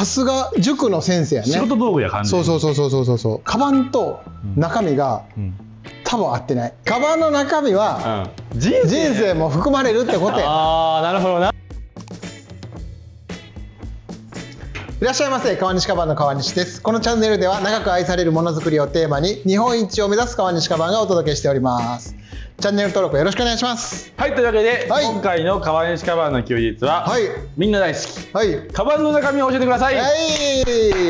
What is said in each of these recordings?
さすが塾の先生やね。 仕事道具や感じ。 そうそうそうそうそうそう。カバンと中身が多分合ってない。カバンの中身は人生も含まれるってことや。 ああ、なるほどな。 いらっしゃいませ。川西カバンの川西です。このチャンネルでは長く愛されるものづくりをテーマに日本一を目指す川西カバンがお届けしております。チャンネル登録よろしくお願いします。 はい、というわけで、 はい、 今回の川西カバンの休日は、はい、みんな大好き、はい、カバンの中身を教えてください。はい、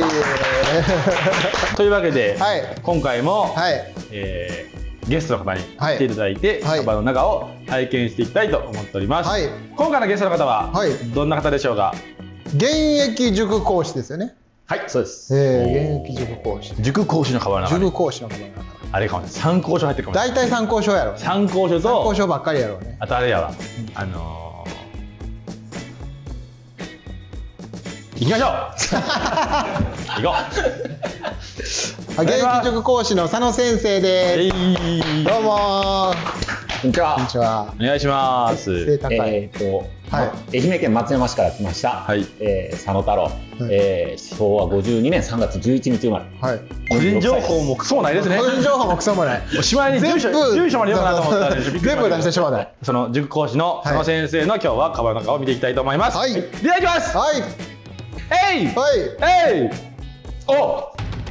というわけで、はい、今回も、はい、ゲストの方に来ていただいて、はい、カバンの中を体験していきたいと思っております。はい、今回のゲストの方は、はい、どんな方でしょうか。 現役塾講師ですよね。 はい、そうです。 現役塾講師。 塾講師のカバンの中。 塾講師のカバンの中。 あれかもね、参考書入ってるかも。 大体参考書やろ。 参考書と。 参考書ばっかりやろうね。 あとあれやわ。行きましょう。行こう。現役塾講師の佐野先生です。どうも。 こんにちは。 こんにちは。 お願いします。 背高い。 愛媛県松山市から来ました。はい。佐野太郎。昭和52年3月11日生まれ。 はい。個人情報もクソもないですね。 個人情報もクソもない。 しまいに住所まで読むなと思ったら全部出してしまうね。 その塾講師の佐野先生の今日はカバンの中を見ていきたいと思います。はい。では行きます。はい。えい。はい。えい。お。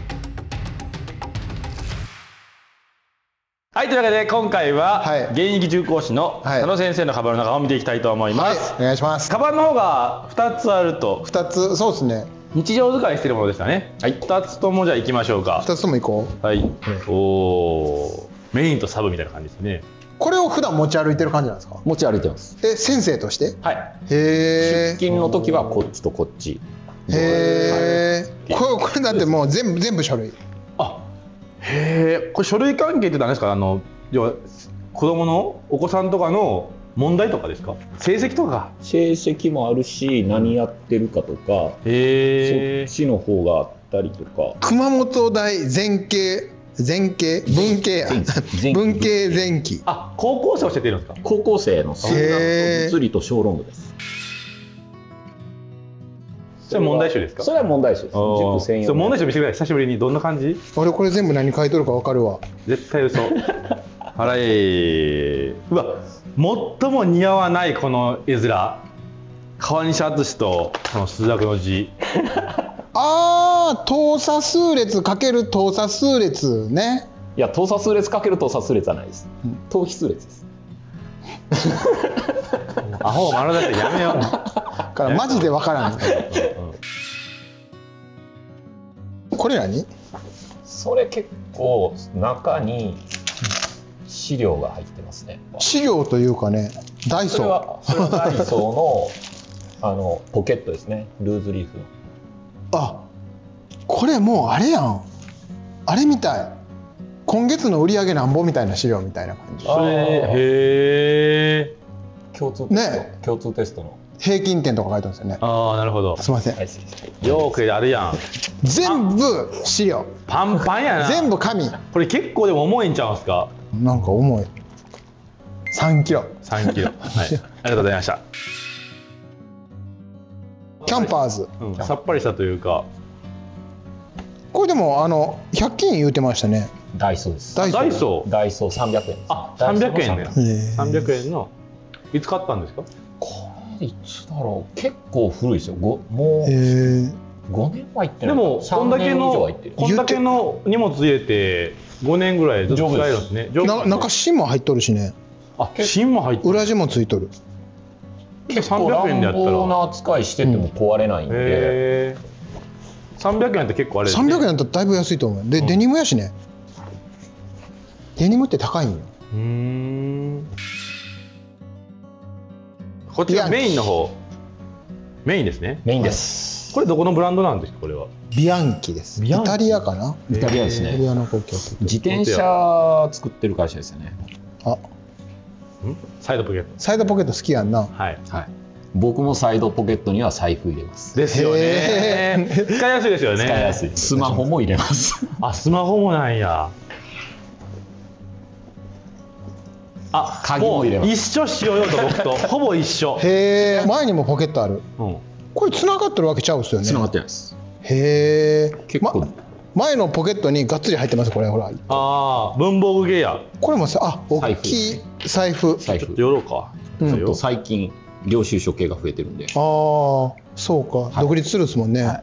はい、というわけで今回は現役塾講師の佐野先生のカバンの中を見ていきたいと思います。 お願いします。 カバンの方が2つあると。 2つ、そうですね。 日常使いしてるものでしたね。はい、2つともじゃあ行きましょうか。 2つとも行こう。はい。 おお、メインとサブみたいな感じですね。 これを普段持ち歩いてる感じなんですか。 持ち歩いてます。 先生として。 はい。へえ。出勤の時はこっちとこっち。 へえ。これだってもう全部書類。 あ。へえ、これ書類関係って何ですか。要は子供のお子さんとかの問題とかですか。成績とか。 成績もあるし、何やってるかとか、そっちの方があったりとか。 熊本大文系前期。 あ、高校生教えてるんですか。 高校生の数学と物理と小論文です。 それは問題集ですか。 それは問題集です。塾専用。 問題集見せてください。久しぶりにどんな感じ。 俺これ全部何書いとるか分かるわ。 絶対嘘。あらうわ、最も似合わないこの絵面。川西敦とこの数学の字。 ああ、等差数列かける等差数列ね。 いや、等差数列かける等差数列はないです。等比数列です。 アホ丸出しやめよう。 からマジでわからん。これ何？ それ結構中に資料が入ってますね。 資料というかね、ダイソー。 それはダイソーのポケットですね。ルーズリーフの。 あ、これもうあれやん。あれみたい。今月の売り上げなんぼみたいな資料みたいな感じ。 へえ。 共通テスト。ね、共通テストの。 平均点とか書いてますよね。 ああ、なるほど。 すみません。 よくあるやん。 全部資料。 パンパンやな。 全部紙。 これ結構でも重いんちゃうんすか。 なんか重い。3キロ。 3キロ。はい。ありがとうございました。 キャンパーズ。 さっぱりしたというか。 これでも100均言うてましたね。 ダイソーです。 ダイソー。 ダイソー300円。 あ、300円ね。300円の。いつ買ったんですか。 いつだろう。結構古いですよ。もう5年は行ってない。 でもこんだけの荷物入れて5年ぐらいずっと使えるんですね。 中芯も入っとるしね。 あ、芯も入ってる。 裏地もついとる。 結構乱暴な扱いしてても壊れないんで。 300円って結構あれ。 300円だったらだいぶ安いと思う。でデニムやしね。デニムって高いんよ。 こっちがメインの方。メインですね。 メインです。 これどこのブランドなんですか。これはビアンキです。イタリアかな。 イタリアですね。 イタリアの国境。 自転車作ってる会社ですよね。 あ、 サイドポケット。 サイドポケット好きやんな。 はいはい。 僕もサイドポケットには財布入れます。 ですよね。使いやすいですよね。 使いやすい。スマホも入れます。 あ、スマホもなんや。あ、 鍵も入れます。 一緒しようよと僕とほぼ一緒。 へえ、前にもポケットある。 これ繋がってるわけちゃうんですよね。 繋がってないです。 へえ。 結構、 前のポケットにがっつり入ってますこれほら。 ああ、文房具系や。 これもさ、大きい財布。 ちょっと寄ろうか。 最近領収書系が増えてるんで。 ああ、そうか。独立するですもんね。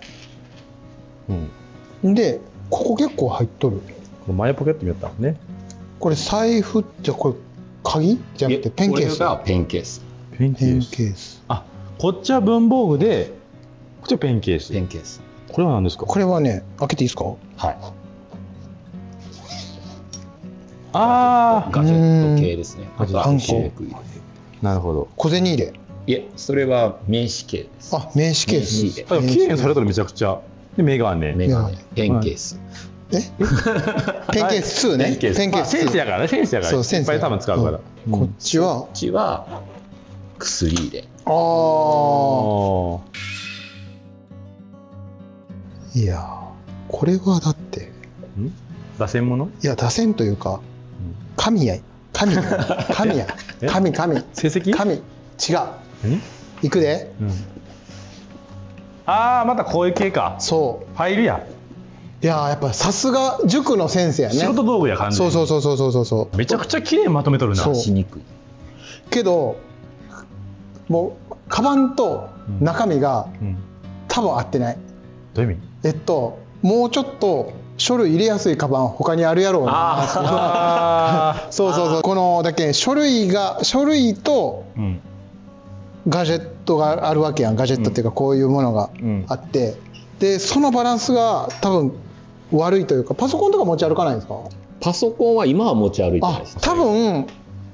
で、ここ結構入っとる。 前ポケットにやったんね。 これ財布ってこれ鍵じゃなくてペンケース。 これがペンケース。 ペンケース。 あ、こっちは文房具で、こっちはペンケース。 ペンケース。 これは何ですか？ これはね、開けていいですか？ はい。 ああ、 ガジェット系ですね。 ハンコ。 なるほど。 小銭入れ。 いえ、それは名刺系です。 あ、名刺ケース。 綺麗にされたらめちゃくちゃ。で、メガネ。 メガネ。ペンケース。 ペンケース2ね。ペンケース。 センスやからね、センスやから。 そう、センス。 いっぱい多分使うから。 こっちは薬入れ。 ああ。いや、これはだって。 打線物？ いや、打線というか、神や。神や。神。 成績？ 神。違う。いくで。 ああ、またこういう系か。 そう。 ファイルや。 いや、やっぱさすが塾の先生やね。 仕事道具や感じ。 そう。 めちゃくちゃ綺麗にまとめとるな。 しにくい。 けど、もうカバンと中身が多分合ってない。 どういう意味？ もうちょっと書類入れやすいカバン他にあるやろうな。そう。このだけ書類とガジェットがあるわけやん。ガジェットっていうかこういうものがあって、でそのバランスが多分悪いというか。パソコンとか持ち歩かないんですか？ パソコンは今は持ち歩いてないです。 多分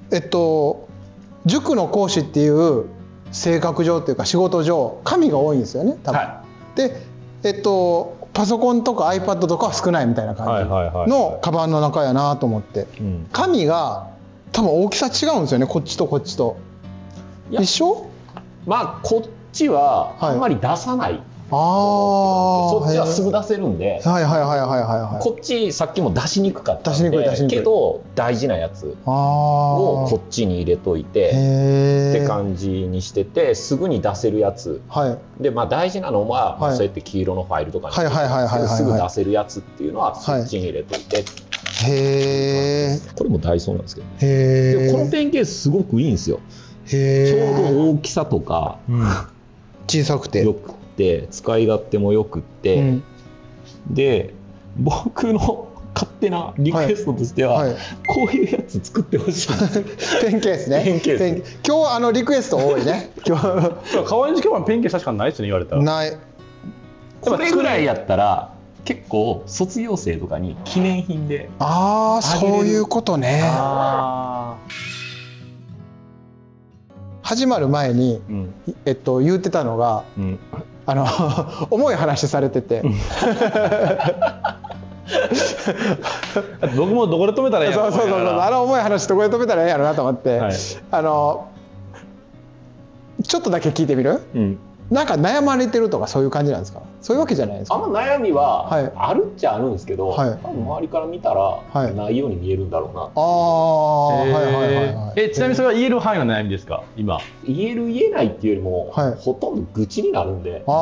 塾の講師っていう性格上っていうか仕事上紙が多いんですよね多分。でパソコンとか iPad とかは少ないみたいな感じのカバンの中やなと思って、紙が多分大きさ違うんですよね。こっちとこっちと一緒？ まあこっちはあんまり出さない。そっちはすぐ出せるんで、こっちさっきも出しにくかったんで、けど大事なやつをこっちに入れといてって感じにしてて、すぐに出せるやつで、まあ大事なのはそうやって黄色のファイルとかにすぐ出せるやつっていうのはそっちに入れといて。これもダイソーなんですけど、でこのペンケースすごくいいんですよ。ちょうど大きさとか小さくてよくて使い勝手もよくって、で僕の勝手なリクエストとしては、こういうやつ作ってほしい。 ペンケースね。今日リクエスト多いね。 川西家はペンケース確かにないですね、言われたら。 ない。 これぐらいやったら結構卒業生とかに記念品で。 ああ、そういうことね。始まる前に言ってたのが、重い話されてて。 僕もどこで止めたらいいやろ。 そう重い話どこで止めたらいいやろなと思って、ちょっとだけ聞いてみる？なんか悩まれてるとかそういう感じなんですか？そういうわけじゃないですか？ 悩みはあるっちゃあるんですけど、多分周りから見たらないように見えるんだろうな。 ちなみにそれは言える範囲の悩みですか？今言える言えないっていうよりも、ほとんど愚痴になるんで。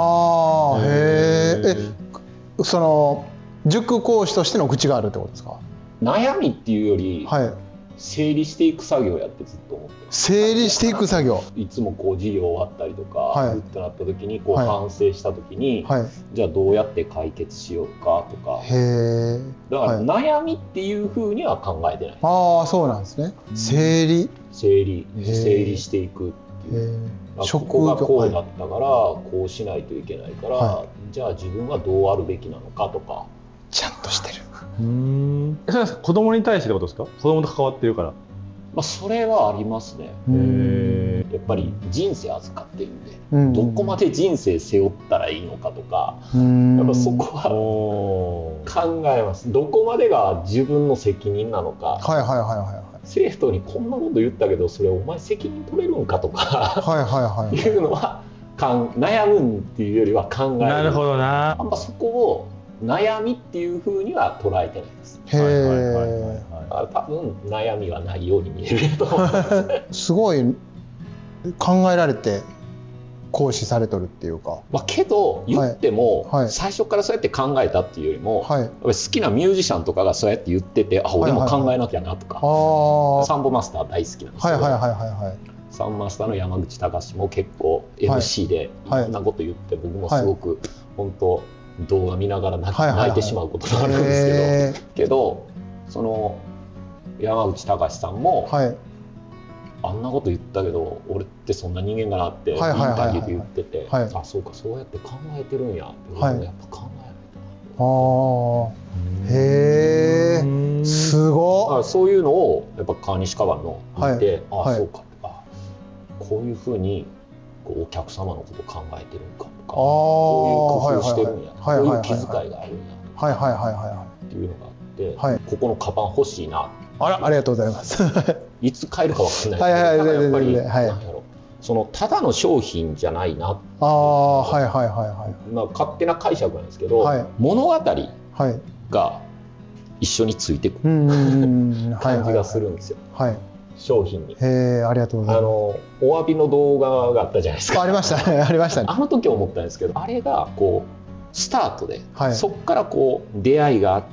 その塾講師としての愚痴があるってことですか？ 悩みっていうより、整理していく作業やってずっと思ってます。 整理していく作業。 いつもこう授業終わったりとかってなった時にこう反省した時に、じゃあどうやって解決しようかとか。だから悩みっていうふうには考えてない。 ああ、そうなんですね。整理していくっていう。ここがこうだったからこうしないといけないから、じゃあ自分はどうあるべきなのかとか。 ちゃんとしてる。 それは子供に対してってことですか？子供と関わってるから。 それはありますね。やっぱり人生預かってるんで、どこまで人生背負ったらいいのかとか、やっぱそこは考えます。どこまでが自分の責任なのか。生徒にこんなこと言ったけどそれお前責任取れるんかとかいうのは悩むっていうよりは考える。 なるほどな。 そこを悩みっていうふうには捉えてないです。多分悩みはないように見えると思います。 すごい考えられて行使されとるっていうか。 けど言っても、最初からそうやって考えたっていうよりも、好きなミュージシャンとかがそうやって言ってて、俺も考えなきゃなとか。サンボマスター大好きなんですけど、サンマスターの山口隆も結構 MC でいろんなこと言って、僕もすごく本当動画見ながら泣いてしまうことがあるんですけど、その山口隆さんも、あんなこと言ったけど俺ってそんな人間だなってインタビューで言ってて、あ、そうか、そうやって考えてるんやって、俺もやっぱ考えないとな。へえ、すごっ。 そういうのをやっぱ川西カバンの見て、あ、そうか、こういうふうにお客様のこと考えてるんかとか、こういう工夫してるんや、こういう気遣いがあるんやっていうのがあって、ここのカバン欲しいな。 ありがとうございます。 いつ買えるかわかんないけど、やっぱりそのただの商品じゃないなっていう、勝手な解釈なんですけど、物語が一緒についてくる感じがするんですよ。商品に。 ありがとうございます。 お詫びの動画があったじゃないですか。 ありましたね、ありましたね。 あの時思ったんですけど、あれがこうスタートで、そこからこう出会いがあって、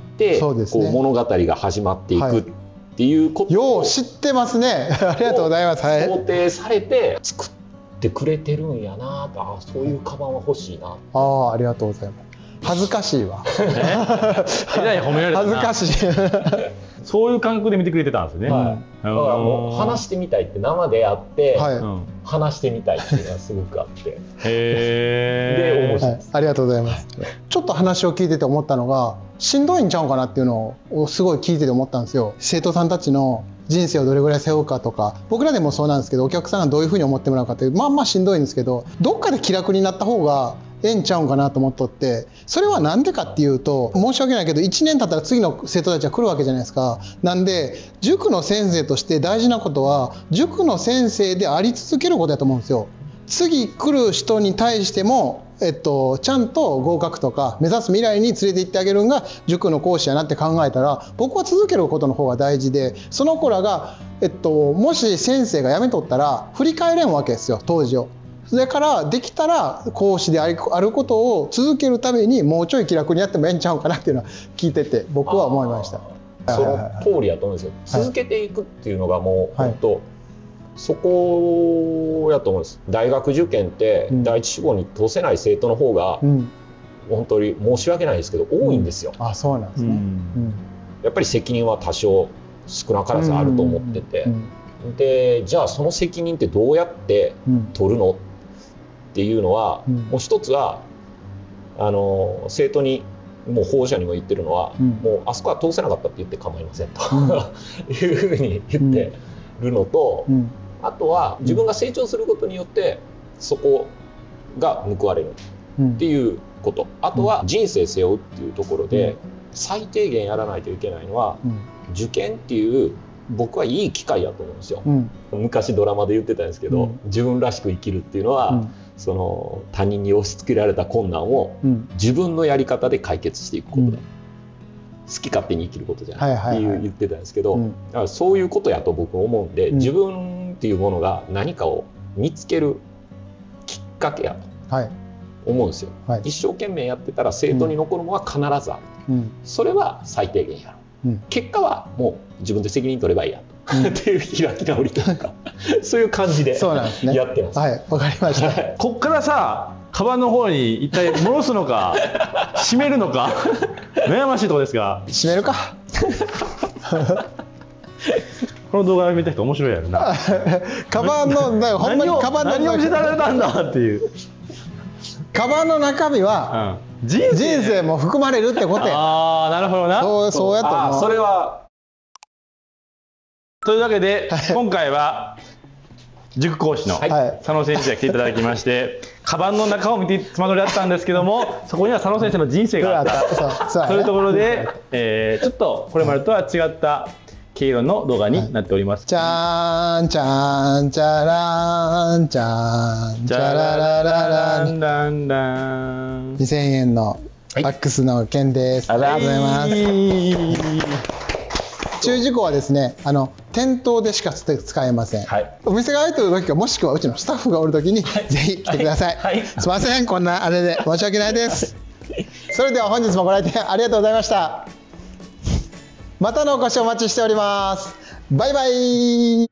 こう物語が始まっていくっていうことを、 よう知ってますね。ありがとうございます。 想定されて作ってくれてるんやなと、そういうカバンは欲しいな。 ありがとうございます。恥ずかしいわ。 褒められたな。 恥ずかしい。 そういう感覚で見てくれてたんですね。 だからもう話してみたいって、生で会って話してみたいっていうのはすごくあって、で面白いです。 ありがとうございます。ちょっと話を聞いてて思ったのが、しんどいんちゃうかなっていうのをすごい聞いてて思ったんですよ。生徒さんたちの人生をどれぐらい背負うかとか、僕らでもそうなんですけど、お客さんがどういうふうに思ってもらうかって、まあしんどいんですけど、どっかで気楽になった方がええんちゃうんかなと思っとって、それはなんでかっていうと、申し訳ないけど1年経ったら次の生徒たちは来るわけじゃないですか。なんで塾の先生として大事なことは、塾の先生であり続けることだと思うんですよ。次来る人に対してもちゃんと合格とか目指す未来に連れて行ってあげるのが塾の講師やなって考えたら、僕は続けることの方が大事で、その子らがもし先生が辞めとったら振り返れんわけですよ、当時を。それからできたら講師であることを続けるために、もうちょい気楽にやってもええんちゃうかなっていうのは聞いてて僕は思いました。 その通りやと思うんですよ。続けていくっていうのがもう本当そこやと思うんです。大学受験って第一志望に通せない生徒の方が本当に申し訳ないですけど多いんですよ。 そうなんですね。 やっぱり責任は多少少なからずあると思ってて、でじゃあその責任ってどうやって取るのっていうのは、もう一つは生徒にもう保護者にも言ってるのは、もうあそこは通せなかったって言って構いませんというふうに言ってるのと、あとは自分が成長することによってそこが報われるっていうこと、あとは人生背負うっていうところで最低限やらないといけないのは、受験っていう僕はいい機会やと思うんですよ。昔ドラマで言ってたんですけど、自分らしく生きるっていうのは、その他人に押し付けられた困難を自分のやり方で解決していくことだ、好き勝手に生きることじゃないって言ってたんですけど、だからそういうことやと僕思うんで、自分っていうものが何かを見つけるきっかけやと思うんですよ。一生懸命やってたら生徒に残るものは必ずある、それは最低限やろう、結果はもう自分で責任取ればいいやとっていう開き直りというかそういう感じでやってます。 はい、わかりました。 こっからさ、カバンの方に一体戻すのか閉めるのか悩ましいところですが、 閉めるかこの動画見た人面白いやろなカバンのほんまにカバンの何を見せられたんだっていう、 カバンの中身は、人生も含まれるってことや。 なるほどな。 そうやと思う。 それはというわけで今回は塾講師の佐野先生が来ていただきまして、カバンの中を見てつまどりだったんですけども、そこには佐野先生の人生があったというところで、ちょっとこれまでとは違った毛色の動画になっております。 じゃーんちゃーんちゃらーんちゃーんちゃららららんらんらん、2000円のバックスの件です。ありがとうございます。注意事項はですね、 店頭でしか使えません、はい、お店が開いてる時かもしくはうちのスタッフがおる時に、はい、ぜひ来てください、はいはい、すいませんこんなあれで申し訳ないですそれでは本日もご来店ありがとうございました。またのお越しお待ちしております。バイバイ。